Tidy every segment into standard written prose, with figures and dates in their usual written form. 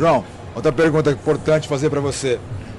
João, outra pergunta importante fazer para você.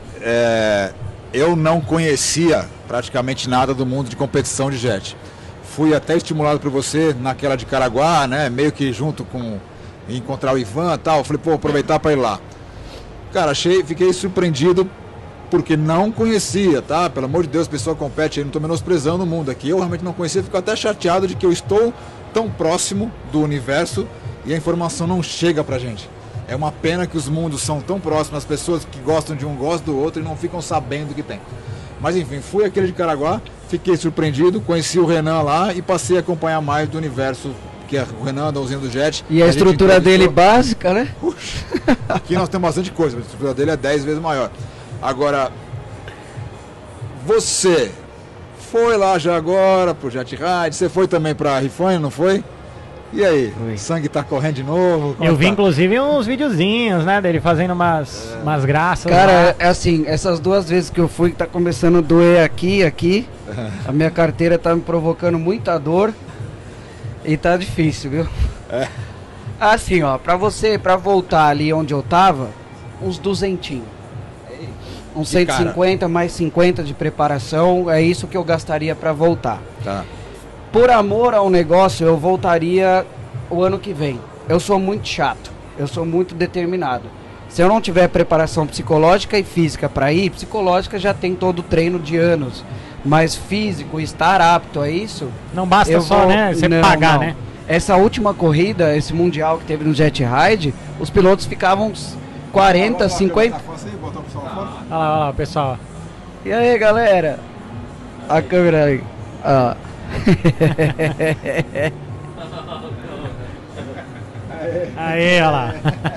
Eu não conhecia praticamente nada do mundo de competição de jet. Fui até estimulado por você naquela de Caraguá, né? Meio que junto com encontrar o Ivan e tal. Falei, pô, aproveitar para ir lá. Cara, fiquei surpreendido porque não conhecia, tá? Pelo amor de Deus, a pessoa compete aí, não estou menosprezando o mundo aqui. Eu realmente não conhecia, fico até chateado de que eu estou tão próximo do universo e a informação não chega pra gente. É uma pena que os mundos são tão próximos, as pessoas que gostam de um gostam do outro e não ficam sabendo o que tem. Mas enfim, fui aquele de Caraguá, fiquei surpreendido, conheci o Renan lá e passei a acompanhar mais do universo, que é o Renan da usina do Jet. E a estrutura dele básica, né? Puxa, aqui nós temos bastante coisa, mas a estrutura dele é 10 vezes maior. Agora, você foi lá já agora pro Jet Ride, você foi também pra Rifane, não foi? E aí, o sangue tá correndo de novo? Eu vi inclusive uns videozinhos, né, dele fazendo umas graças. Cara, é assim, essas 2 vezes que eu fui, que tá começando a doer aqui. A minha carteira tá me provocando muita dor. E tá difícil, viu? Assim, ó, pra voltar ali onde eu tava, uns 200. Uns 150 mais 50 de preparação, é isso que eu gastaria pra voltar. Tá. Por amor ao negócio, eu voltaria o ano que vem. Eu sou muito chato, eu sou muito determinado. Se eu não tiver preparação psicológica e física para ir, psicológica já tem todo o treino de anos. Mas físico, estar apto a isso... Não basta só, né? Você pagar, né? Essa última corrida, esse mundial que teve no Jet Ride, os pilotos ficavam 40, 50... Olha lá, o pessoal. E aí, galera? A câmera aí. Aí, olha lá.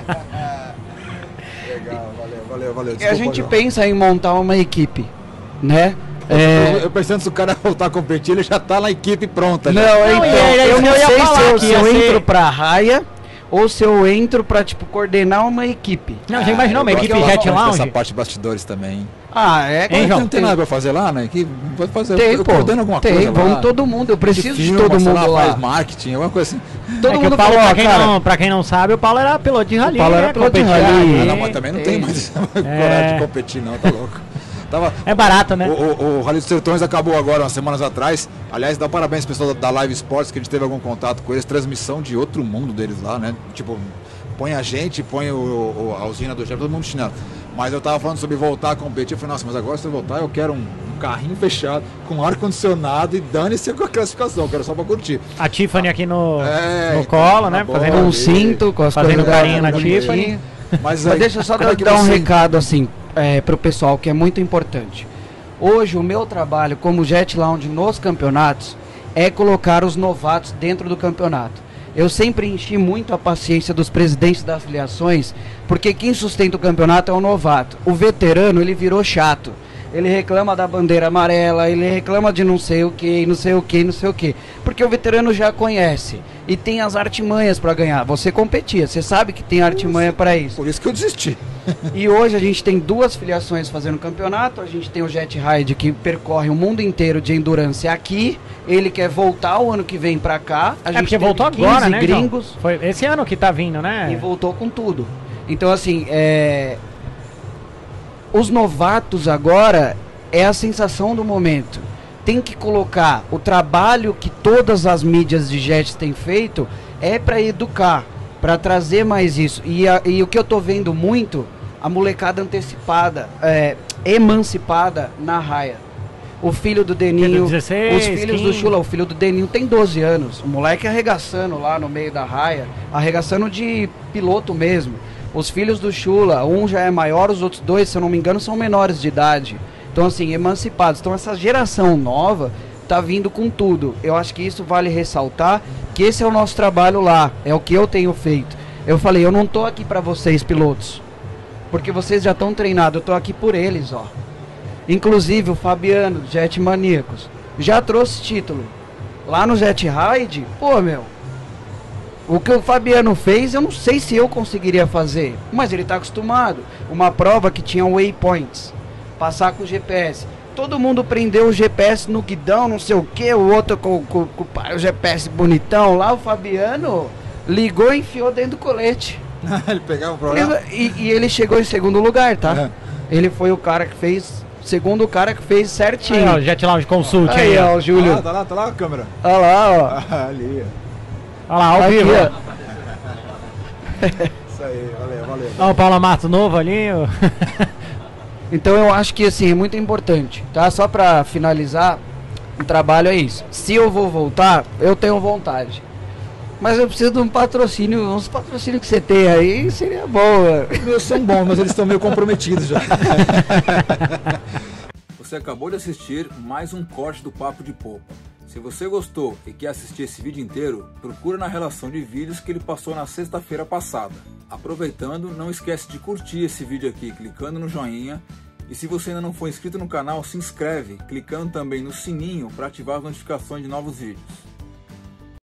Legal, valeu. Desculpa, e a gente pensa em montar uma equipe, né? Eu pensando se o cara voltar a competir, ele já tá na equipe pronta. Não, eu não sei se eu entro pra raia ou se eu entro pra, tipo, coordenar uma equipe. Não, já imaginou uma equipe Jet Lounge? Essa parte de bastidores também. Não tem nada pra fazer lá na equipe? Pode fazer. Tem, pô. Alguma coisa vamos lá. Todo mundo, eu preciso de todo mundo lá. Faz marketing, alguma coisa assim. Todo mundo o Paulo, pra quem não sabe, o Paulo era piloto de rally. O Paulo era piloto de rally. Não, mas também não tem mais coragem de competir, não, tá louco. É barato, né? O Rally dos Sertões acabou agora, umas semanas atrás. Aliás, dá parabéns ao pessoal da Live Sports, que a gente teve algum contato com eles. Transmissão de outro mundo deles lá, né? Tipo, põe a gente, põe a usina do Jet, todo mundo chinelo. Mas eu tava falando sobre voltar a competir. Eu falei, nossa, mas agora se eu voltar, eu quero um carrinho fechado, com ar-condicionado e dane-se com a classificação. Eu quero só pra curtir. A Tiffany aqui no colo, né? Fazendo um cinto, com as fazendo carinho na Tiffany. Mas deixa eu só dar um recado assim pro pessoal, que é muito importante. Hoje o meu trabalho como Jet Lounge nos campeonatos é colocar os novatos dentro do campeonato. Eu sempre enchi muito a paciência dos presidentes das filiações, porque quem sustenta o campeonato é o novato. O veterano, ele virou chato. Ele reclama da bandeira amarela, ele reclama de não sei o que, não sei o que, não sei o que. Porque o veterano já conhece e tem as artimanhas para ganhar. Você competia, você sabe que tem artimanha para isso. Por isso que eu desisti. E hoje a gente tem 2 filiações fazendo campeonato. A gente tem o Jet Ride, que percorre o mundo inteiro de endurance aqui. Ele quer voltar o ano que vem pra cá. A gente porque voltou agora, né, gringos. João? Foi esse ano que tá vindo, né? E voltou com tudo. Então, assim, os novatos agora é a sensação do momento. Tem que colocar o trabalho que todas as mídias de jets têm feito é para educar, para trazer mais isso. E o que eu tô vendo muito, a molecada antecipada, emancipada na raia. O filho do Deninho, 16, os filhos 15. do Chula, o filho do Deninho tem 12 anos. O moleque arregaçando lá no meio da raia, arregaçando de piloto mesmo. Os filhos do Chula, um já é maior, os outros 2, se eu não me engano, são menores de idade. Então, assim, emancipados. Então, essa geração nova tá vindo com tudo. Eu acho que isso vale ressaltar, que esse é o nosso trabalho lá, é o que eu tenho feito. Eu falei, eu não tô aqui para vocês, pilotos, porque vocês já estão treinados, eu tô aqui por eles, ó. Inclusive o Fabiano, Jet Maníacos, já trouxe título. Lá no Jet Ride, pô, meu, o que o Fabiano fez, eu não sei se eu conseguiria fazer, mas ele tá acostumado. Uma prova que tinha waypoints, passar com o GPS. Todo mundo prendeu o GPS no guidão, não sei o que, o outro com o GPS bonitão. Lá o Fabiano ligou e enfiou dentro do colete. Ele pegava o programa. E ele chegou em segundo lugar, tá? É. Ele foi o cara que fez, segundo cara que fez certinho. Aí, ó, o Jet Lounge Consult aí, Aí, ó, o Júlio. Ah, tá lá a câmera. Olha lá, ó. Ali. Olha lá, ao Aqui, vivo. ó. Isso aí, valeu. Olha o Paulo Mato novo ali. Ó. Então eu acho que assim, é muito importante, tá? Só pra finalizar, o trabalho é isso. Se eu vou voltar, eu tenho vontade. Mas eu preciso de um patrocínio, uns patrocínios que você tem aí, seria bom, mano. Os meus são bons, mas eles estão meio comprometidos já. Você acabou de assistir mais um corte do Papo de Popa. Se você gostou e quer assistir esse vídeo inteiro, procura na relação de vídeos que ele passou na sexta-feira passada. Aproveitando, não esquece de curtir esse vídeo aqui clicando no joinha. E se você ainda não for inscrito no canal, se inscreve, clicando também no sininho para ativar as notificações de novos vídeos.